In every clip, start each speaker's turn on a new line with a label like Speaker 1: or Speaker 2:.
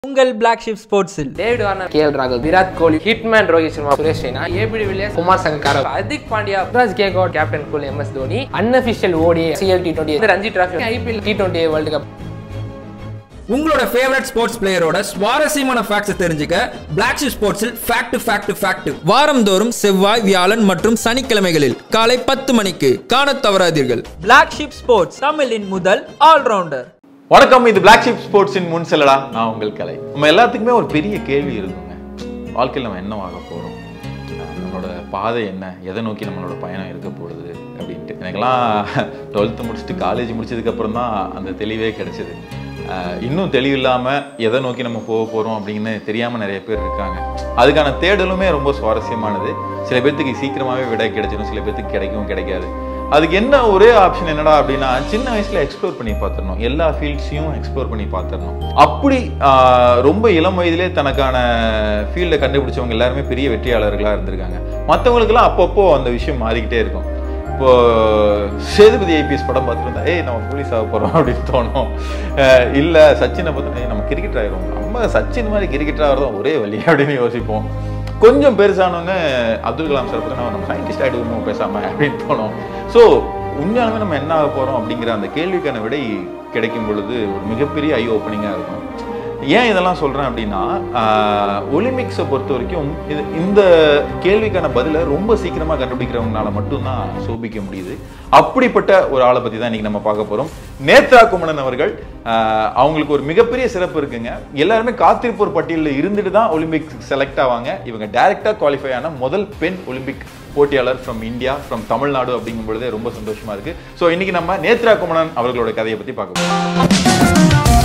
Speaker 1: உங்கள் Blacksheep ஸ்போர்ட்ஸில்
Speaker 2: David Warner, KL ராகுல், Virat Kohli, hitman Rohit Sharma, Suresh Raina, ABD Villiers, Kumar Sangakkara, Hardik Pandya, Yuvraj கேகோட், captain cool, MS Dhoni, unofficial ODI, CL T20, Ranji trophy, IPL T20 world cup.
Speaker 1: உங்களோட favourite sports பிளேயரோட சுவாரஸ்யமான ஃபேக்ட்ஸ் தெரிஞ்சுக்க Blacksheep ஸ்போர்ட்ஸில் ஃபேக்ட் வாரந்தோறும் செவ்வாய், வியாழன் மற்றும் சனிக்கிழமைகளில் காலை 10 மணிக்கு காணத் தவறாதீர்கள். Blacksheep ஸ்போர்ட்ஸ், தமிழின் முதல் ஆல்ரவுண்டர்.
Speaker 3: வணக்கம், இது Blacksheep ஸ்போர்ட்ஸின் முன்செல்லடா. நான் உங்கள் கலை. நம்ம எல்லாத்துக்குமே ஒரு பெரிய கேள்வி இருக்குங்க. வாழ்க்கையில் நம்ம என்ன ஆக போகிறோம், நம்மளோட பாதை என்ன, எதை நோக்கி நம்மளோட பயணம் இருக்க போகுது அப்படின்ட்டு. எனக்கெல்லாம் 12th முடிச்சுட்டு காலேஜ் முடிச்சதுக்கப்புறம் தான் அந்த தெளிவே கிடைச்சிது. இன்னும் தெளிவு இல்லாமல் எதை நோக்கி நம்ம போக போகிறோம் அப்படின்னு தெரியாமல் நிறைய பேர் இருக்காங்க. அதுக்கான தேடலுமே ரொம்ப சுவாரஸ்யமானது. சில பேர்த்துக்கு சீக்கிரமாகவே விடை கிடைச்சிடும், சில பேர்த்துக்கு கிடைக்கவும் கிடைக்காது. அதுக்கு என்ன ஒரே ஆப்ஷன் என்னடா அப்படின்னா, சின்ன வயசுல எக்ஸ்ப்ளோர் பண்ணி பார்த்துடணும், எல்லா ஃபீல்ட்ஸையும் எக்ஸ்ப்ளோர் பண்ணி பார்த்துடணும். அப்படி ரொம்ப இளம் வயதிலே தனக்கான ஃபீல்டை கண்டுபிடிச்சவங்க எல்லாருமே பெரிய வெற்றியாளர்களாக இருந்திருக்காங்க. மற்றவங்களுக்குலாம் அப்பப்போ அந்த விஷயம் மாறிக்கிட்டே இருக்கும். இப்போ சேதுபதி ஐபிஎஸ் படம் பார்த்துருந்தா நம்ம போலீஸ் ஆக போகிறோம் அப்படின்னு தோணும். இல்லை சச்சினை பார்த்தா நம்ம கிரிக்கெட் ஆகிரும், நம்ம சச்சின் மாதிரி கிரிக்கெட் ஆகிறதும் ஒரே வழி அப்படின்னு யோசிப்போம். கொஞ்சம் பெருசானோன்னு அப்துல் கலாம் சார் பார்த்தா நம்ம சயின்டிஸ்ட் ஆகிடுவோம் பேசாமல் அப்படின்னு தோணும். ஸோ உண்மையாலுமே நம்ம என்ன ஆக போகிறோம் அப்படிங்கிற அந்த கேள்விக்கான விடை கிடைக்கும் பொழுது ஒரு மிகப்பெரிய ஐ ஓப்பனிங்காக இருக்கும். ஏன் இதெல்லாம் சொல்கிறேன் அப்படின்னா, ஒலிம்பிக்ஸை பொறுத்த வரைக்கும் இந்த கேள்விக்கான பதிலை ரொம்ப சீக்கிரமாக கண்டுபிடிக்கிறவங்களால மட்டும்தான் சோபிக்க முடியுது. அப்படிப்பட்ட ஒரு ஆளை பற்றி தான் இன்றைக்கி நம்ம பார்க்க போகிறோம். நேத்ரா குமணன் அவர்கள். அவங்களுக்கு ஒரு மிகப்பெரிய சிறப்பு இருக்குங்க. எல்லாருமே காத்திருப்போர் பட்டியலில் இருந்துட்டு தான் ஒலிம்பிக் செலக்ட் ஆவாங்க. இவங்க டைரக்டாக குவாலிஃபை ஆன முதல் பெண் ஒலிம்பிக் போட்டியாளர் ஃப்ரம் இந்தியா, ஃப்ரம் தமிழ்நாடு அப்படிங்கும் பொழுதே ரொம்ப சந்தோஷமா இருக்கு. ஸோ இன்னைக்கு நம்ம நேத்ரா குமணன் அவர்களோட கதையை பற்றி பார்க்க போகிறோம்.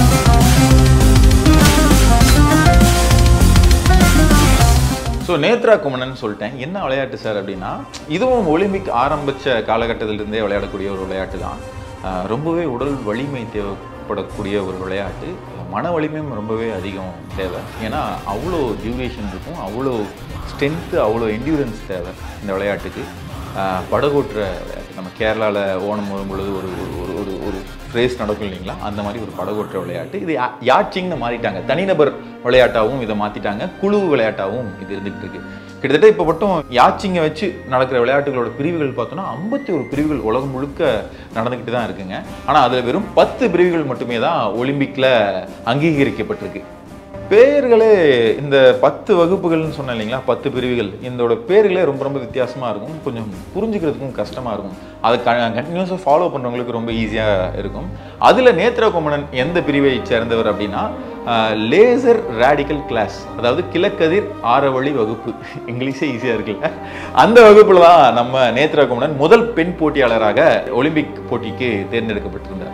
Speaker 3: ஸோ நேத்ரா குமணன் சொல்லிட்டேன். என்ன விளையாட்டு சார் அப்படின்னா, இதுவும் ஒலிம்பிக் ஆரம்பித்த காலகட்டத்திலிருந்தே விளையாடக்கூடிய ஒரு விளையாட்டு தான். ரொம்பவே உடல் வலிமை தேவைப்படக்கூடிய ஒரு விளையாட்டு. மன வலிமையும் ரொம்பவே அதிகம் தேவை. ஏன்னா அவ்வளோ டியூரேஷன் இருக்கும், அவ்வளோ ஸ்ட்ரென்த்து, அவ்வளோ என்டியூரன்ஸ் தேவை இந்த விளையாட்டுக்கு. படகோட்டுற விளையாட்டு. நம்ம கேரளாவில் ஓணம் வரும்பொழுது ஒரு ஒரு ஒரு ரேஸ் நடக்கும் இல்லைங்களா, அந்த மாதிரி ஒரு படகோட்டுற விளையாட்டு. இது யாச்சிங்னு மாறிட்டாங்க. தனிநபர் விளையாட்டாகவும் இதை மாற்றிட்டாங்க, குழு விளையாட்டாகவும் இது இருந்துகிட்டு இருக்கு. கிட்டத்தட்ட இப்போ மட்டும் யாச்சிங்கை வச்சு நடக்கிற விளையாட்டுகளோட பிரிவுகள் பார்த்தோன்னா 51 பிரிவுகள் உலகம் முழுக்க நடந்துக்கிட்டு தான் இருக்குங்க. ஆனால் அதில் வெறும் 10 பிரிவுகள் மட்டுமே தான் ஒலிம்பிக்கில் அங்கீகரிக்கப்பட்டிருக்கு. பேர்களே இந்த 10 வகுப்புகள்னு சொன்னேன் இல்லைங்களா, 10 பிரிவுகள், இதோட பேர்களே ரொம்ப ரொம்ப வித்தியாசமாக இருக்கும். கொஞ்சம் புரிஞ்சுக்கிறதுக்கும் கஷ்டமாக இருக்கும். அதை கண்டினியூஸாக ஃபாலோ பண்ணுறவங்களுக்கு ரொம்ப ஈஸியாக இருக்கும். அதில் நேத்ரா குமணன் எந்த பிரிவை சேர்ந்தவர் அப்படின்னா, லேசர் ரேடிக்கல் கிளாஸ், அதாவது கிழக்கதிர் ஆரவழி வகுப்பு. இங்கிலீஷே ஈஸியாக இருக்குல்ல. அந்த வகுப்பில் தான் நம்ம நேத்ரா குமணன் முதல் பெண் போட்டியாளராக ஒலிம்பிக் போட்டிக்கு தேர்ந்தெடுக்கப்பட்டிருந்தார்.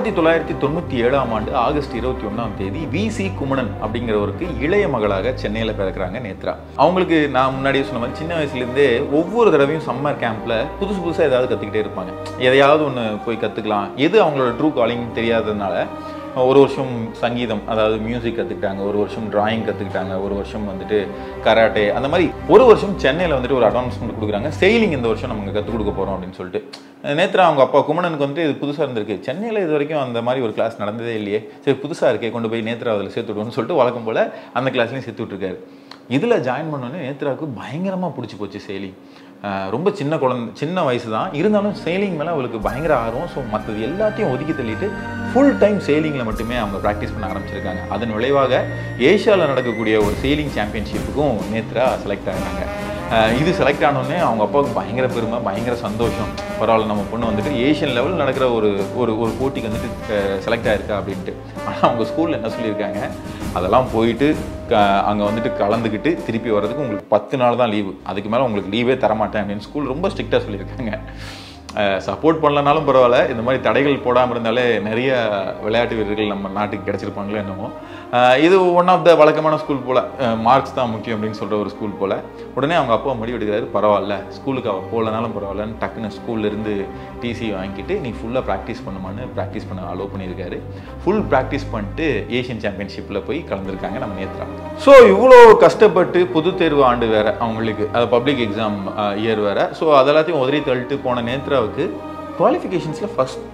Speaker 3: 1997ஆம் ஆண்டு ஆகஸ்ட் 21ஆம் தேதி VC குமணன் அப்படிங்கிறவருக்கு இளைய மகளாக சென்னையில் பிறக்கிறாங்க நேத்ரா. அவங்களுக்கு நான் முன்னாடியே சொன்ன மாதிரி சின்ன வயசுலேருந்தே ஒவ்வொரு தடவையும் சம்மர் கேம்பில் புதுசாக ஏதாவது கற்றுக்கிட்டே இருப்பாங்க. எதையாவது ஒன்று போய் கற்றுக்கலாம். எது அவங்களோட ட்ரூ காலிங் தெரியாததுனால ஒரு வருஷம் சங்கீதம், அதாவது மியூசிக் கற்றுக்கிட்டாங்க, ஒரு வருஷம் டிராயிங் கற்றுக்கிட்டாங்க, ஒரு வருஷம் வந்துட்டு கராட்டே, அந்த மாதிரி ஒரு வருஷம் சென்னையில் வந்துட்டு ஒரு அட்வான்ஸ்மெண்ட் கொடுக்குறாங்க. செயிலிங் இந்த வருஷம் நம்ம கற்றுக் கொடுக்க போகிறோம் அப்படின்னு சொல்லிட்டு. நேத்ரா அவங்க அப்பா குமணனுக்கு வந்துட்டு இது புதுசாக இருந்திருக்கு. சென்னையில் இது வரைக்கும் அந்த மாதிரி ஒரு கிளாஸ் நடந்ததே இல்லையே, சரி புதுசாக இருக்கே, கொண்டு போய் நேத்ரா அதில் சேர்த்து விடுவோம்னு சொல்லிட்டு வழக்கம் போல் அந்த கிளாஸ்லையும் சேர்த்து விட்டுருக்காரு. இதில் ஜாயின் பண்ணோன்னே நேத்ராவுக்கு பயங்கரமாக பிடிச்சி போச்சு செயிலிங். ரொம்ப சின்ன வயசு தான் இருந்தாலும் செயிலிங் மேலே அவளுக்கு பயங்கர ஆர்வம். ஸோ மற்றது எல்லாத்தையும் ஒதுக்கி தள்ளிட்டு ஃபுல் டைம் செயிலிங்கில் மட்டுமே அவங்க ப்ராக்டிஸ் பண்ண ஆரம்பிச்சிருக்காங்க. அதன் விளைவாக ஏஷியாவில் நடக்கக்கூடிய ஒரு செயிலிங் சாம்பியன்ஷிப்புக்கும் நேத்ரா செலக்ட் ஆகிறாங்க. இது செலக்ட் ஆனோடனே அவங்க அப்பாவுக்கு பயங்கர பெருமை, பயங்கர சந்தோஷம். பரவாயில்ல, நம்ம பொண்ணு வந்துட்டு ஏஷியன் லெவல் நடக்கிற ஒரு ஒரு போட்டிக்கு வந்துட்டு செலக்ட் ஆகிருக்கா அப்படின்ட்டு. ஆனால் அவங்க ஸ்கூலில் என்ன சொல்லியிருக்காங்க, அதெல்லாம் போயிட்டு அங்கே வந்துட்டு கலந்துக்கிட்டு திருப்பி வர்றதுக்கு உங்களுக்கு 10 நாள் தான் லீவு, அதுக்கு மேலே உங்களுக்கு லீவே தரமாட்டேன் அப்படின்னு ஸ்கூல் ரொம்ப ஸ்ட்ரிக்டாக சொல்லியிருக்காங்க. சப்போர்ட் பண்ணலனாலும் பரவாயில்ல, இந்த மாதிரி தடைகள் போடாமல் இருந்தாலே நிறைய விளையாட்டு வீரர்கள் நம்ம நாட்டுக்கு கிடச்சிருப்பாங்களோ என்னமோ. இது ஒன் ஆஃப் த வழக்கமான ஸ்கூல் போல், மார்க்ஸ் தான் முக்கியம் அப்படின்னு சொல்கிற ஒரு ஸ்கூல் போல். உடனே அவங்க அப்பா முடிவு எடுக்கிறாரு, பரவாயில்ல ஸ்கூலுக்கு அவள் போகலனாலும் பரவாயில்லன்னு டக்குன்னு ஸ்கூல்லேருந்து டிசி வாங்கிட்டு நீ ஃபுல்லாக ப்ராக்டிஸ் பண்ணுமான்னு ப்ராக்டிஸ் பண்ண அலோவ் பண்ணியிருக்காரு. ஃபுல் ப்ராக்டிஸ் பண்ணிட்டு ஏஷியன் சாம்பியன்ஷிப்பில் போய் கலந்துருக்காங்க நம்ம நேத்ரா. ஸோ இவ்வளோ கஷ்டப்பட்டு பொது தேர்வு ஆண்டு வேறு அவங்களுக்கு, அது பப்ளிக் எக்ஸாம் இயர் வேறு. ஸோ அதெல்லாத்தையும் உதறி தள்ளிட்டு போன நேத்ராவுக்கு குவாலிஃபிகேஷன்ஸில்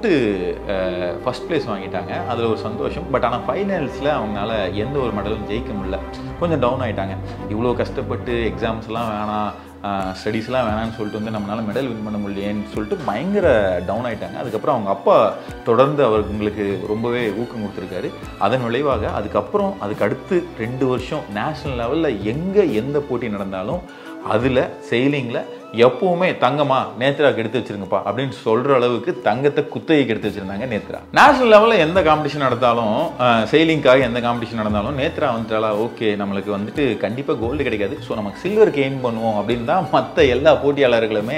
Speaker 3: ஃபஸ்ட் ப்ளேஸ் வாங்கிட்டாங்க, அதில் ஒரு சந்தோஷம். பட் ஆனால் ஃபைனல்ஸில் அவங்களால எந்த ஒரு மெடலும் ஜெயிக்க முடியல, கொஞ்சம் டவுன் ஆகிட்டாங்க. இவ்வளோ கஷ்டப்பட்டு எக்ஸாம்ஸ்லாம் வேணாம், ஸ்டடீஸ்லாம் வேணான்னு சொல்லிட்டு வந்து நம்மளால் மெடல் வின் பண்ண முடியலேன்னு சொல்லிட்டு பயங்கர டவுன் ஆகிட்டாங்க. அதுக்கப்புறம் அவங்க அப்பா தொடர்ந்து அவங்களுக்கு ரொம்பவே ஊக்கம் கொடுத்துருக்காரு. அதன் விளைவாக அதுக்கு அடுத்து 2 வருஷம் நேஷ்னல் லெவலில் எங்கே எந்த போட்டி நடந்தாலும் அதில் செயிலிங்கில் எப்பவுமே தங்கமா நேத்ராக்கு எடுத்து வச்சிருங்கப்பா அப்படின்னு சொல்கிற அளவுக்கு தங்கத்தை குத்தகைக்கு எடுத்து வச்சுருந்தாங்க நேத்ரா. நேஷனல் லெவலில் எந்த காம்படிஷன் நடந்தாலும், செயிலிங்காக எந்த காம்படிஷன் நடந்தாலும் நேத்ரா வந்துட்டாலா ஓகே நம்மளுக்கு வந்துட்டு கண்டிப்பாக கோல்டு கிடைக்காது, ஸோ நமக்கு சில்வருக்கு எய்ம் பண்ணுவோம் அப்படின்னு தான் மற்ற எல்லா போட்டியாளர்களுமே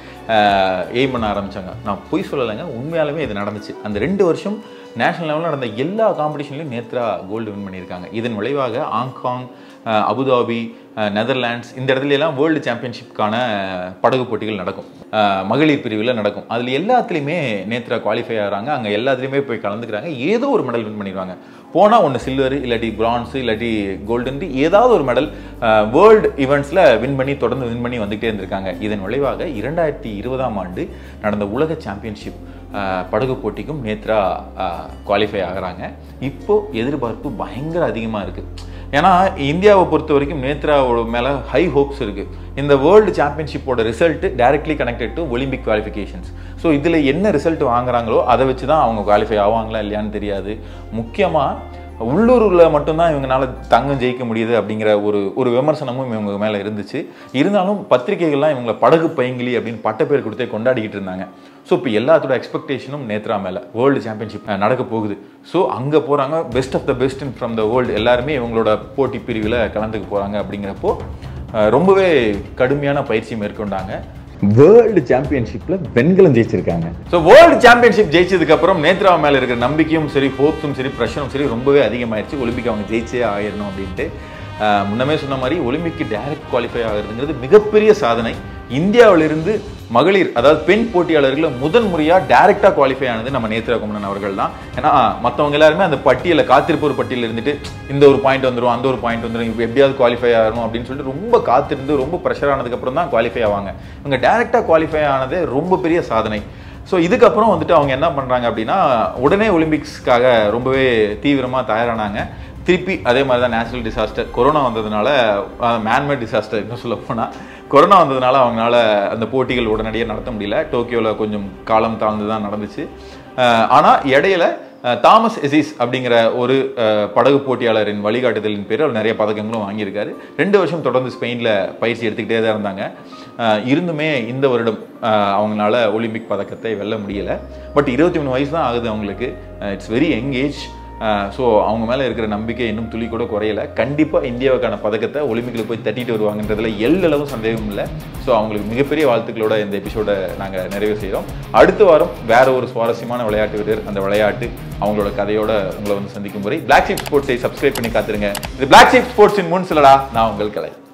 Speaker 3: எய்ம் பண்ண ஆரம்பித்தாங்க. நான் பொய் சொல்லலைங்க, உண்மையாலுமே இது நடந்துச்சு. அந்த 2 வருஷம் நேஷனல் லெவலில் நடந்த எல்லா காம்படிஷன்லையும் நேத்ரா கோல்டு வின் பண்ணியிருக்காங்க. இதன் விளைவாக ஹாங்காங், அபுதாபி, நெதர்லாண்ட்ஸ் இந்த இடத்துல எல்லாம் வேர்ல்டு சாம்பியன்ஷிப்கான படகு போட்டிகள் நடக்கும், மகளிர் பிரிவில் நடக்கும். அதில் எல்லாத்துலேயுமே நேத்ரா குவாலிஃபை ஆகிறாங்க. அங்கே எல்லாத்துலேயுமே போய் கலந்துக்கிறாங்க, ஏதோ ஒரு மெடல் வின் பண்ணிடுவாங்க. போனால் ஒன்று சில்வர், இல்லாட்டி பிரான்ஸு, இல்லாட்டி கோல்டுன்னு ஏதாவது ஒரு மெடல் வேர்ல்டு ஈவெண்ட்ஸில் தொடர்ந்து வின் பண்ணி வந்துகிட்டே இருந்திருக்காங்க. இதன் விளைவாக 2020ஆம் ஆண்டு நடந்த உலக சாம்பியன்ஷிப் படகு போட்டிக்கும் நேத்ரா குவாலிஃபை ஆகிறாங்க. இப்போது எதிர்பார்ப்பு பயங்கர அதிகமாக இருக்குது. ஏன்னா இந்தியாவை பொறுத்த வரைக்கும் நேத்ராவோட மேலே ஹை ஹோப்ஸ் இருக்குது. இந்த வேர்ல்டு சாம்பியன்ஷிப்போட result directly connected to Olympic qualifications. So இதில் என்ன ரிசல்ட் வாங்குறாங்களோ அதை வச்சு தான் அவங்க குவாலிஃபை ஆவாங்களா இல்லையான்னு தெரியாது. முக்கியமாக உள்ளூரில் மட்டும்தான் இவங்களால தங்கம் ஜெயிக்க முடியுது அப்படிங்கிற ஒரு விமர்சனமும் இவங்க மேலே இருந்துச்சு. இருந்தாலும் பத்திரிகைகள்லாம் இவங்களை படகு பைங்கிலி அப்படின்னு பட்டப்பேர் கொடுத்தே கொண்டாடிக்கிட்டு இருந்தாங்க. ஸோ இப்போ எல்லாத்தோட எக்ஸ்பெக்டேஷனும் நேத்ரா மேலே வேர்ல்டு சாம்பியன்ஷிப் நடக்க போகுது. ஸோ அங்கே போகிறாங்க, best of the best from the world எல்லாருமே இவங்களோட போட்டி பிரிவில் கலந்துக்க போகிறாங்க. அப்படிங்கிறப்போ ரொம்பவே கடுமையான பயிற்சி மேற்கொண்டாங்க. வேர்ல்டு சாம்பியன்ஷிப்ல வெண்கலம் ஜெயிச்சிருக்காங்க. ஸோ வேர்ல்டு சாம்பியன்ஷிப் ஜெயிச்சதுக்கு அப்புறம் நேத்ரா மேல இருக்கிற நம்பிக்கையும் சரி, ஹோப்ஸும் சரி, ப்ரெஷரும் சரி ரொம்பவே அதிகமாயிருச்சு. ஒலிம்பிக் அவங்க ஜெயிச்சே ஆயிடணும் அப்படின்ட்டு. முன்னமே சொன்ன மாதிரி ஒலிம்பிக்கு டைரக்ட் குவாலிஃபை ஆகிறதுங்கிறது மிகப்பெரிய சாதனை. இந்தியாவிலிருந்து மகளிர், அதாவது பெண் போட்டியாளர்கள் முதல் முறையாக டைரக்டாக குவாலிஃபை ஆனது நம்ம நேத்ரா குமணன் அவர்கள் தான். ஏன்னா மற்றவங்க எல்லாருமே அந்த பட்டியலில் காத்திருப்போர் பட்டியலில் இருந்துட்டு இந்த ஒரு பாயிண்ட் வந்துடும், அந்த ஒரு பாயிண்ட் வந்துடும், எப்படியாவது குவாலிஃபை ஆகணும் அப்படின்னு சொல்லிட்டு ரொம்ப காத்திருந்து ரொம்ப ப்ரெஷர் ஆனதுக்கப்புறம் தான் குவாலிஃபை ஆவாங்க. இவங்க டைரக்டாக குவாலிஃபை ஆனதே ரொம்ப பெரிய சாதனை. ஸோ இதுக்கப்புறம் வந்துட்டு அவங்க என்ன பண்ணுறாங்க அப்படின்னா உடனே ஒலிம்பிக்ஸ்க்காக ரொம்பவே தீவிரமாக தயாரானாங்க. திருப்பி அதே மாதிரி தான் நேச்சுரல் டிசாஸ்டர் கொரோனா வந்ததுனால, மேன்மேட் டிசாஸ்டர் இன்னும் சொல்ல போனால் கொரோனா வந்ததுனால அவங்களால அந்த போட்டிகள் உடனடியாக நடத்த முடியல. டோக்கியோவில் கொஞ்சம் காலம் தாழ்ந்து தான் நடந்துச்சு. ஆனால் இடையில தாமஸ் எசிஸ் அப்படிங்கிற ஒரு படகு போட்டியாளரின் வழிகாட்டுதலின் பேர் அவர் நிறைய பதக்கங்களும் வாங்கியிருக்காரு. 2 வருஷம் தொடர்ந்து ஸ்பெயினில் பயிற்சி எடுத்துக்கிட்டே தான் இருந்தாங்க. இருந்துமே இந்த வருடம் அவங்களால ஒலிம்பிக் பதக்கத்தை வெல்ல முடியலை. பட் 23 வயசு தான் ஆகுது அவங்களுக்கு. It's very young age. So அவங்க மேலே இருக்கிற நம்பிக்கை இன்னும் துளி கூட குறையலை. கண்டிப்பாக இந்தியாவுக்கான பதக்கத்தை ஒலிம்பிக்கில் போய் தட்டிட்டு வருவாங்கன்றதுல எல்லளவும் சந்தேகம் இல்லை. ஸோ அவங்களுக்கு மிகப்பெரிய வாழ்த்துக்களோட இந்த எபிசோடை நாங்கள் நிறைவு செய்கிறோம். அடுத்த வாரம் வேற ஒரு சுவாரஸ்யமான விளையாட்டு வீரர், அந்த விளையாட்டு அவங்களோட கதையோட உங்களை வந்து சந்திக்கும் முறை Blacksheep ஸ்போர்ட்ஸை சப்ஸ்கிரைப் பண்ணி காத்துருங்க. இது Blacksheep ஸ்போர்ட்ஸின் முன்செல்லடா. நான் உங்கள் கலை.